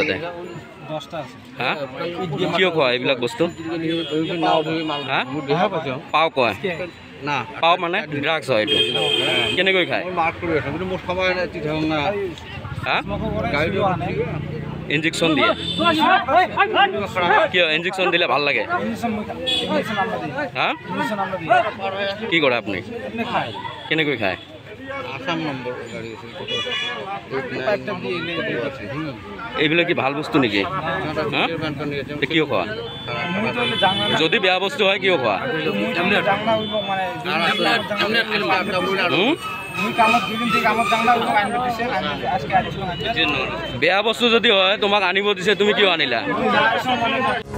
তাতে হা কিয় খোৱা এইবিলাক বস্তু হা পাও কয় না পাও মানে ড্ৰাগছ হয় এইটো কেনেকৈ খায় হা ইনজেকশ্যন দিয়ে কিয় ইনজেকশ্যন দিলে ভাল লাগে হা কি কৰে আপুনি কেনেকৈ খায় ASSAM নম্বৰ এইবিলাক কি ভাল বস্তু নেকি কিয় খোৱা যদি বেয়া বস্তু হয় কিয় খোৱা বেয়া বস্তু যদি হয় তোমাক আনিব দিছে তুমি কিয় আনিলা